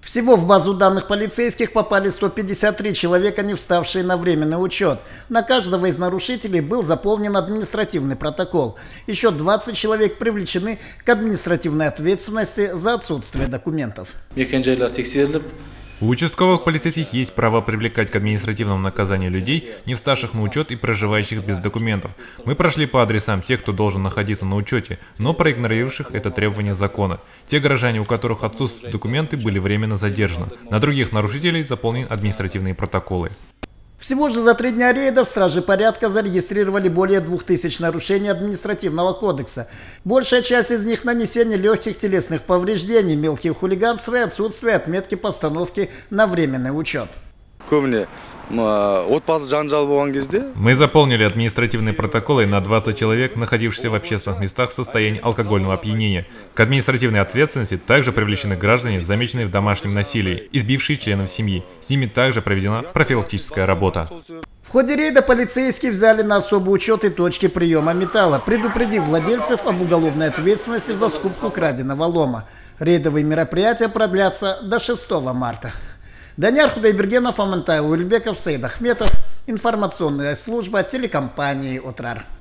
Всего в базу данных полицейских попали 153 человека, не вставшие на временный учет. На каждого из нарушителей был заполнен административный протокол. Еще 20 человек привлечены к административной ответственности за отсутствие документов. У участковых полицейских есть право привлекать к административному наказанию людей, не вставших на учет и проживающих без документов. Мы прошли по адресам тех, кто должен находиться на учете, но проигнорировавших это требование закона. Те горожане, у которых отсутствуют документы, были временно задержаны. На других нарушителей заполнены административные протоколы. Всего же за 3 дня рейдов стражи порядка зарегистрировали более 2000 нарушений административного кодекса. Большая часть из них — нанесение легких телесных повреждений, мелкие хулиганства и отсутствие отметки постановки на временный учет. Мы заполнили административные протоколы на 20 человек, находившихся в общественных местах в состоянии алкогольного опьянения. К административной ответственности также привлечены граждане, замеченные в домашнем насилии, избившие членов семьи. С ними также проведена профилактическая работа. В ходе рейда полицейские взяли на особый учет и точки приема металла, предупредив владельцев об уголовной ответственности за скупку краденого лома. Рейдовые мероприятия продлятся до 6 марта. Данияр Худайбергенов, Амантай Уильбеков, Саид Ахметов. Информационная служба телекомпании «Отрар».